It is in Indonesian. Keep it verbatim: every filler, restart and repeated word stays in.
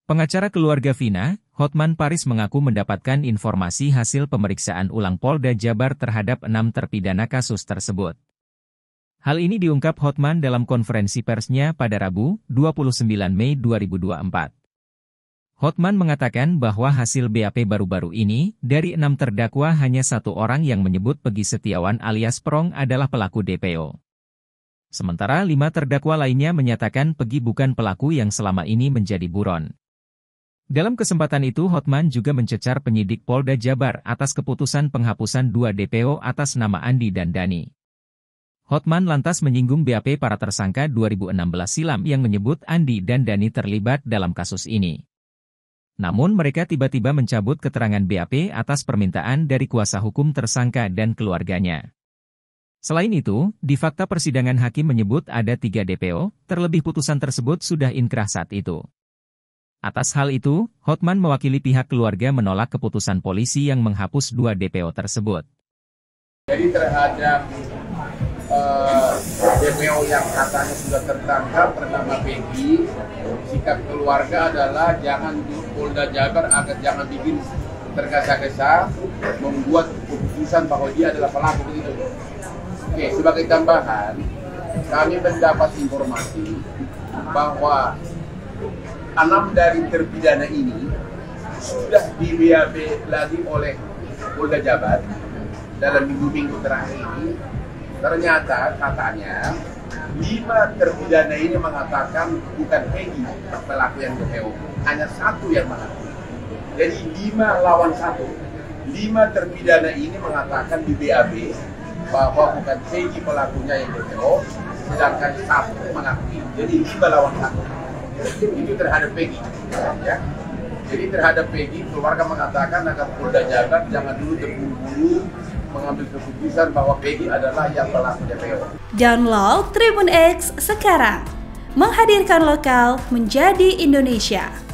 Pengacara keluarga Vina, Hotman Paris mengaku mendapatkan informasi hasil pemeriksaan ulang Polda Jabar terhadap enam terpidana kasus tersebut. Hal ini diungkap Hotman dalam konferensi persnya pada Rabu, dua puluh sembilan Mei dua ribu dua puluh empat. Hotman mengatakan bahwa hasil B A P baru-baru ini, dari enam terdakwa hanya satu orang yang menyebut Peggy Setiawan alias Prong adalah pelaku D P O. Sementara lima terdakwa lainnya menyatakan Peggy bukan pelaku yang selama ini menjadi buron. Dalam kesempatan itu Hotman juga mencecar penyidik Polda Jabar atas keputusan penghapusan dua D P O atas nama Andi dan Dani. Hotman lantas menyinggung B A P para tersangka dua ribu enam belas silam yang menyebut Andi dan Dani terlibat dalam kasus ini. Namun mereka tiba-tiba mencabut keterangan B A P atas permintaan dari kuasa hukum tersangka dan keluarganya. Selain itu, di fakta persidangan hakim menyebut ada tiga D P O, terlebih putusan tersebut sudah inkrah saat itu. Atas hal itu, Hotman mewakili pihak keluarga menolak keputusan polisi yang menghapus dua D P O tersebut. Jadi terhadap uh, D P O yang katanya sudah tertangkap bernama Peggy, sikap keluarga adalah jangan Polda Jabar agar jangan bikin tergesa-gesa membuat keputusan bahwa dia adalah pelaku begitu. Oke, sebagai tambahan, kami mendapat informasi bahwa enam dari terpidana ini sudah di B A P lagi oleh Polda Jabar dalam minggu-minggu terakhir ini. Ternyata katanya lima terpidana ini mengatakan bukan Peggy pelaku yang D P O, hanya satu yang mengaku. Jadi lima lawan satu. Lima terpidana ini mengatakan di B A B bahwa bukan Peggy pelakunya yang D P O, sedangkan satu mengakui. Jadi lima lawan satu. Itu terhadap Peggy, ya. Jadi terhadap Peggy, keluarga mengatakan agar Polda Jabar jangan dulu terburu-buru mengambil keputusan bahwa Peggy adalah yang pelaku D P O. Download Tribun X sekarang, menghadirkan lokal menjadi Indonesia.